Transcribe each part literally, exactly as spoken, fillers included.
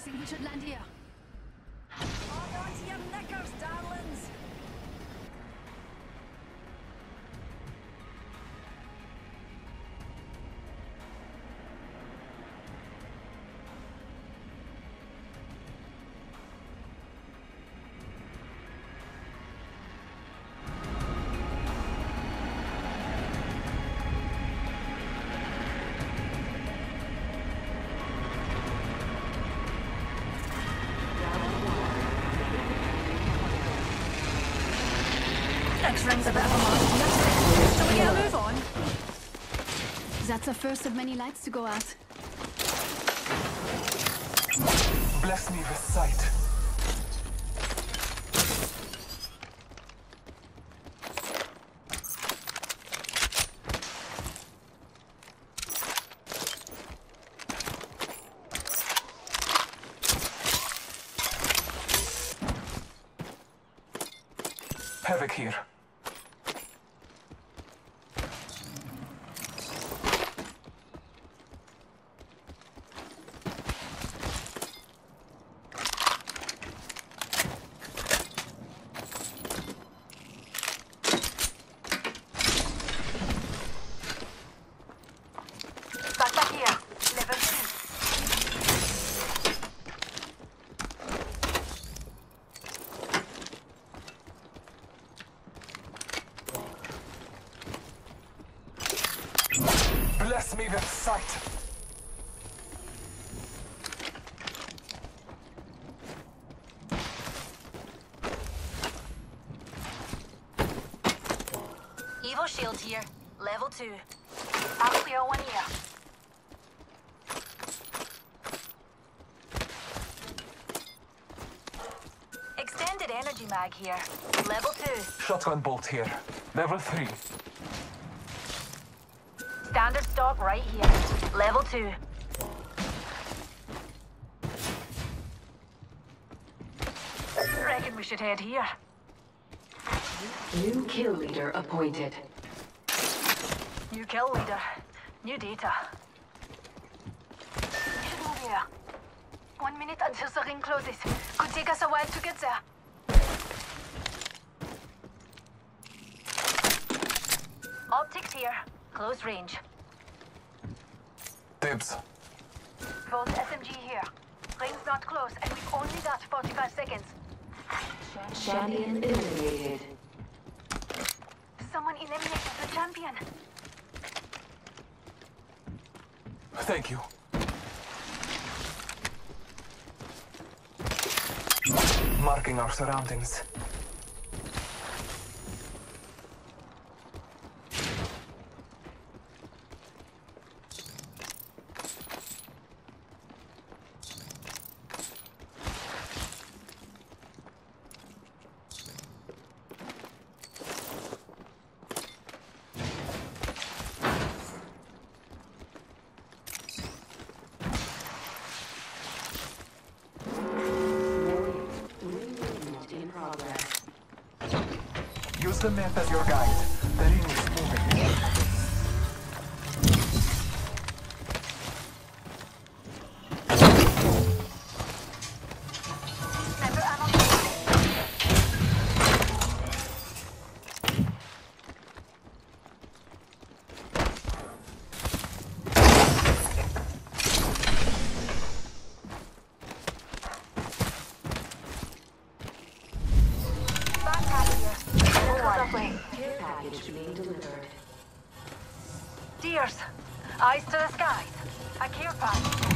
think we should land here. Hold on to your knickers, darlings! Next ring's a bit of a must. Shall we get a move on? That's the first of many lights to go out. Bless me with sight. Havoc here. Backpack here. Level two. Bless me with sight. Evo shield here. Level two. I'll clear one here. Extended energy mag here. Level two. Shotgun bolt here. Level three. Standard stock right here. Level two. Reckon we should head here. New kill leader appointed. New kill leader. New data. Should move here. One minute until the ring closes. Could take us a while to get there. Optics here. Close range. Dibs. Volt S M G here. Ring's not close, and we've only got forty-five seconds. Champion eliminated. Someone eliminated the champion. Thank you. Marking our surroundings. Use the map as your guide. The ring is moving. Sniper ammo. Backpack here. Care package being delivered. Deers, eyes to the skies. A care package.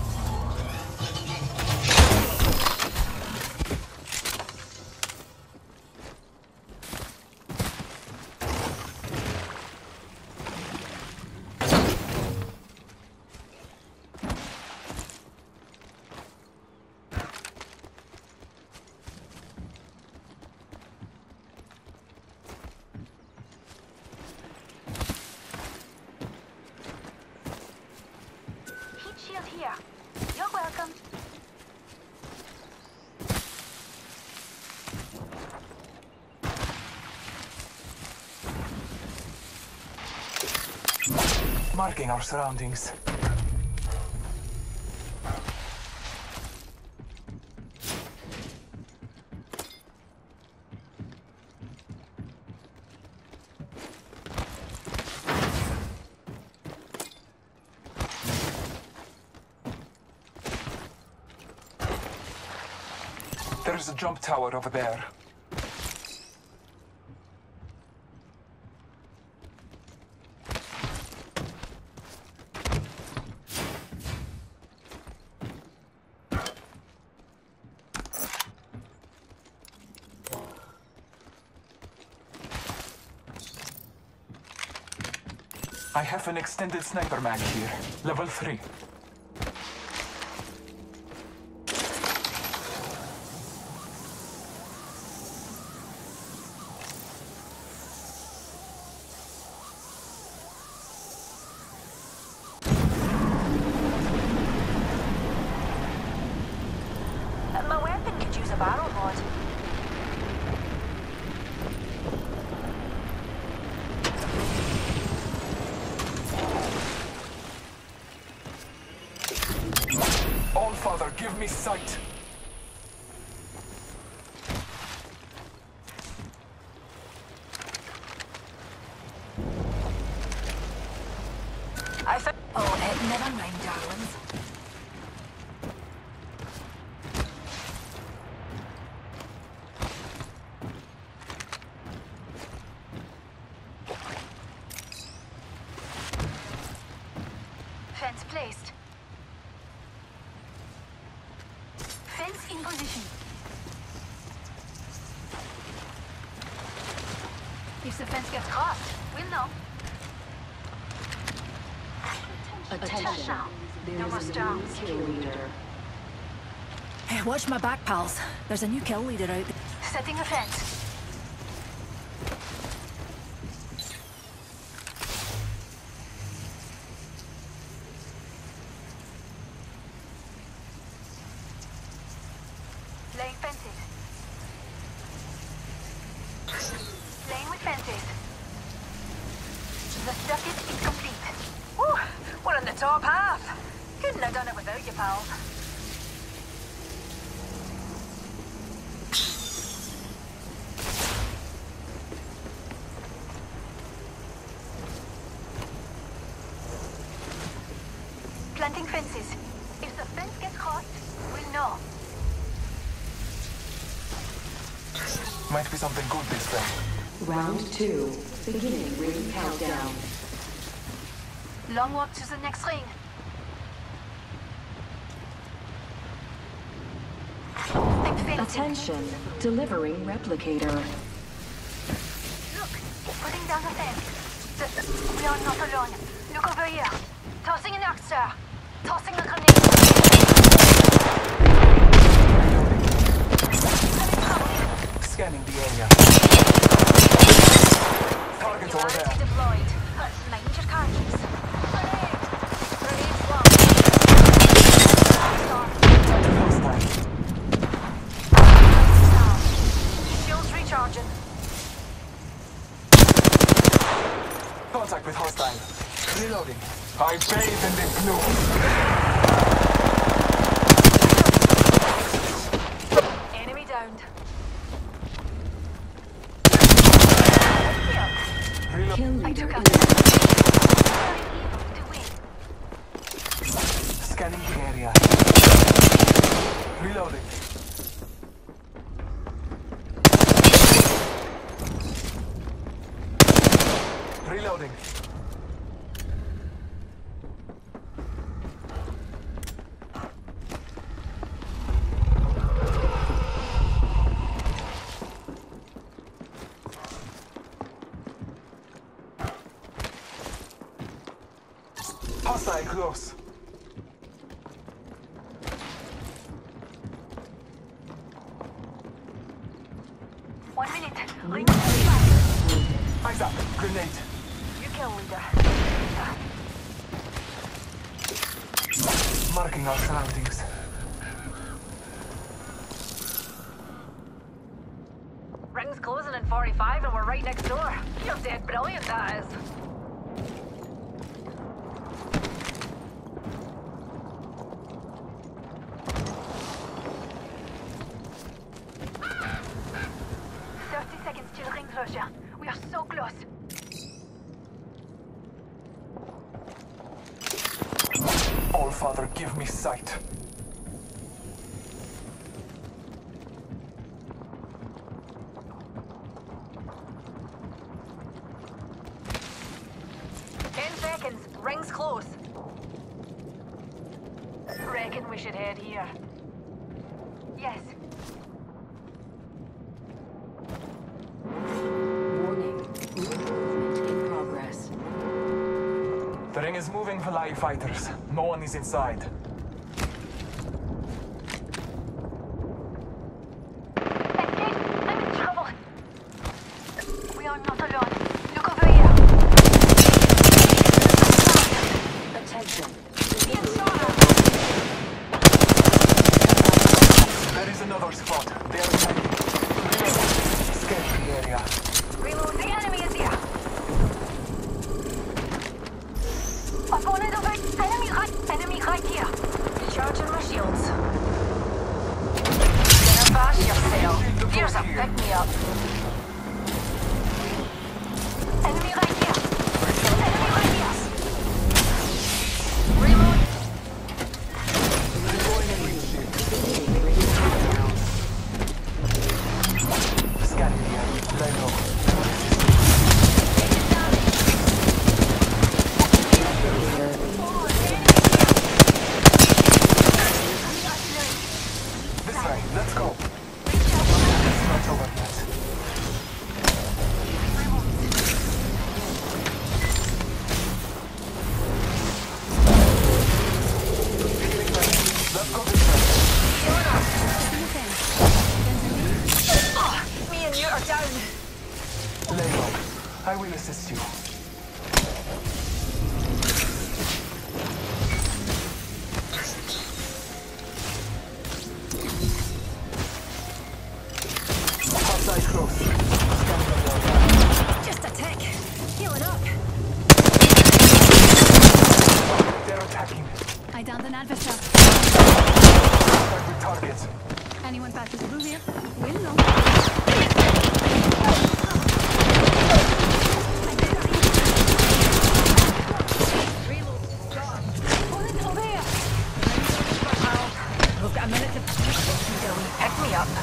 Shield here. You're welcome. Marking our surroundings. There's a jump tower over there. I have an extended sniper mag here, level three. My weapon could use a barrel mod. Allfather, give me sight. I found. Oh, it never mind, darlings. Fence placed. Fence in position. If the fence gets crossed, we'll know. Attention. There No more is a new storms. kill leader. Hey, watch my back, pals. There's a new kill leader out there. Setting a fence. Laying fences. Laying with fences. The circuit is complete. Woo! We're in the top half. Couldn't have done it without you, pals. Planting fences. If the fence gets crossed, we'll know. Might be something good this time. Round two. Beginning ring countdown. Long walk to the next ring. I'm fencing. Attention. Delivering replicator. Look, putting down the fence. The, we are not alone. Look over here. Tossing an arc, sir. Tossing a grenade. Having trouble. Scanning the area. Target over Duality there. deployed. Mind your cartridges. Grenade. Grenade flung. Hostile. Shields recharging. Contact with hostile. Reloading. I bathe in this blue. Enemy downed. Reload. Kill I leader took out. eliminated. To win. Scanning the area. Reloading. Reloading. Hostile close. One minute. Ring. Eyes up. Grenade. You kill leader. Marking our surroundings. Ring's closing in forty-five and we're right next door. You're dead brilliant, that is. Thirty seconds till ring closure. We are so close. Allfather, give me sight. Reckon we should head here. Yes. Warning. Movement in progress. The ring is moving for live fighters. No one is inside. Engage! I'm in trouble! We are not alone. Look over here! Attention. Ian Sora! There is another spot. They are attacking. Scary area. Reload! The enemy is here! Opponent over! Enemy right! Enemy right here! Recharging my shields. Gonna bash yourself. Here's a pick-me-up. Enemy right here! Enemy right here! Reload! Scanning the area. Lay low. This way. Let's go. It's not over yet. Let's go this way. Me and you are down. Lay low. I will assist you. Outside close. Scanning the area. Just a tick. Heal it up. They're attacking. I downed an adversary. Contact with target. Anyone back to the blue here? Will no. Opponent over here! We've got a minute to pick me up.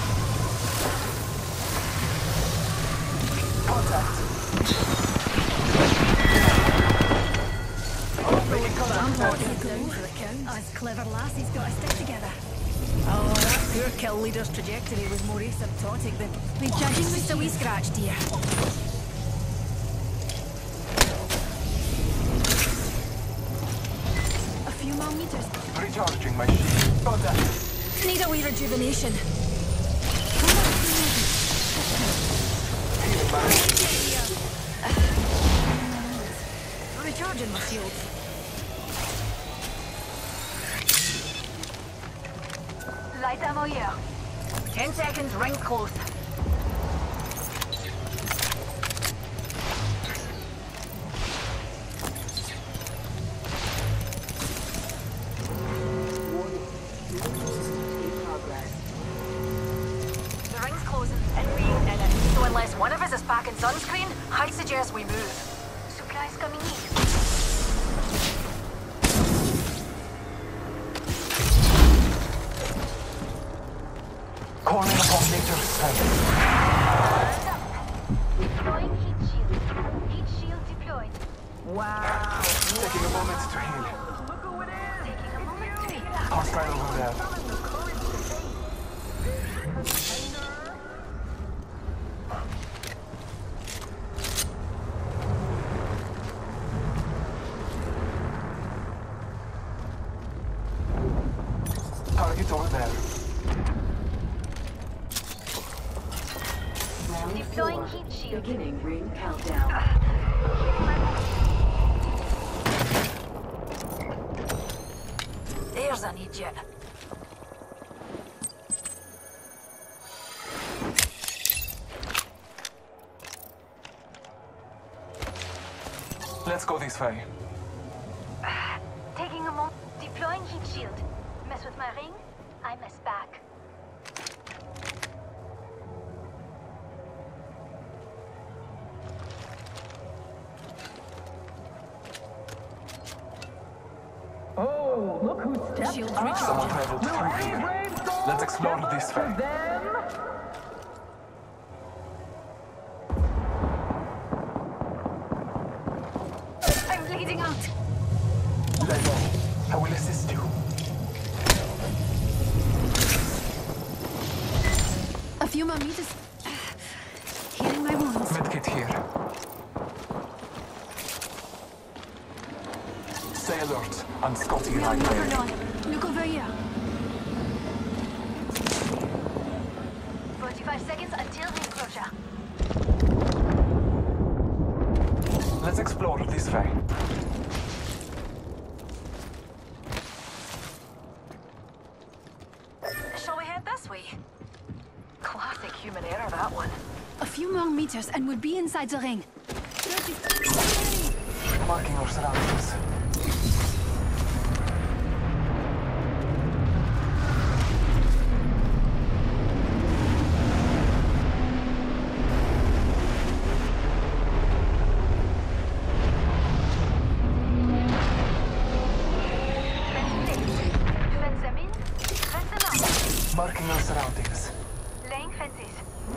Contact. Us clever lassies got to stick together. Oh, that poor kill leader's trajectory was more asymptotic than... Be judging with a wee scratch, dear. A few more meters. Recharging my shield. Contact. Need a wee rejuvenation. Healing man. Recharging my shield. Light ammo here. Ten seconds, ring close. In progress. The ring's closing and we ain't in it. So unless one of us is packing sunscreen, I suggest we move. Supplies coming in. Calling upon nature's strength. Deploying heat shield. Heat shield deployed. Wow. Taking a moment to heal. Look who it is. Taking a moment to heal. Hostile over there. Target over there. Round Deploying four. heat shield. Beginning ring countdown. There's an idiot. Let's go this way. Taking a moment. Deploying heat shield. Mess with my ring, I mess back. Oh, look who stepped Shields up. recharged. Someone traveled through here. Brave souls, Let's explore step this up to way. them. I'm bleeding out. Lay low. I will assist you. more meters. Healing my wounds. Medkit here. Stay alert. And Scotty We are right never there. done. Look over here. forty-five seconds until ring closure. Let's explore this way. Shall we head this way? Classic human error, that one. A few more meters and we'll be inside the ring. Marking our surroundings. Fence them in, fence them out. Marking our surroundings. Laying fences.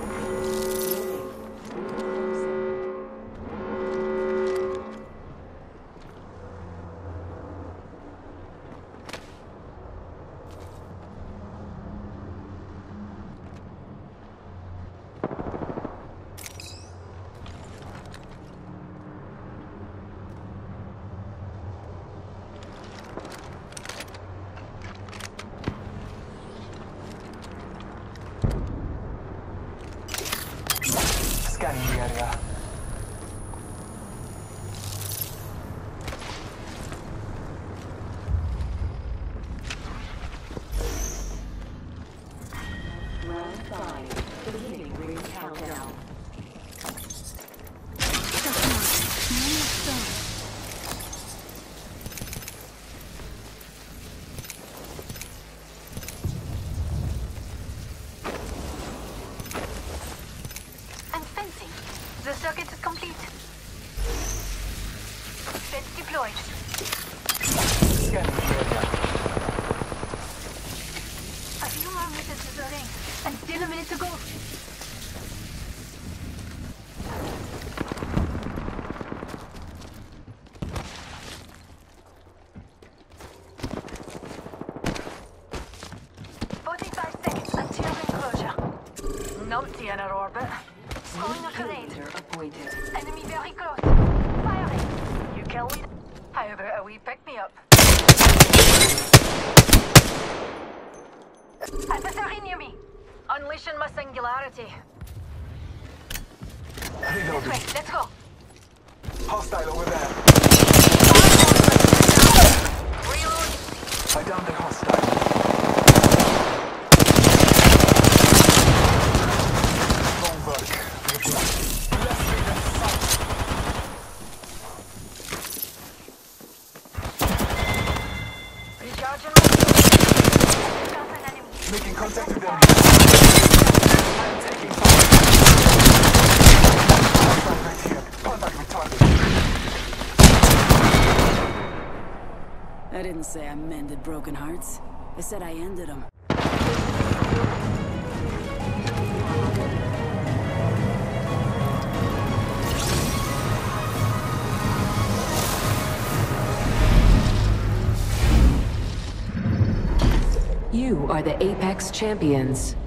Scanning the area. Round five. Beginning ring countdown. Just mark. No more stone. And fencing. The circuit is complete. Fence deployed. Scanning the area. A few more meters to the ring. And still a minute to go. Forty-five seconds until ring closure. Numpty in our orbit. Throwing a grenade. Leader appointed. Enemy very close. Firing. You kill me. How about a wee pick me up? Adversary near me. Unleashing my singularity. This Reloading. way, let's go. Hostile over there. Reload. I downed a hostile. Wrong work. Let's leave them south. Recharging my shield. Got an enemy. Making contact with them. I'm taking fire. Hostile right here. Contact with target. I didn't say I mended broken hearts. I said I ended them. You are the Apex Champions.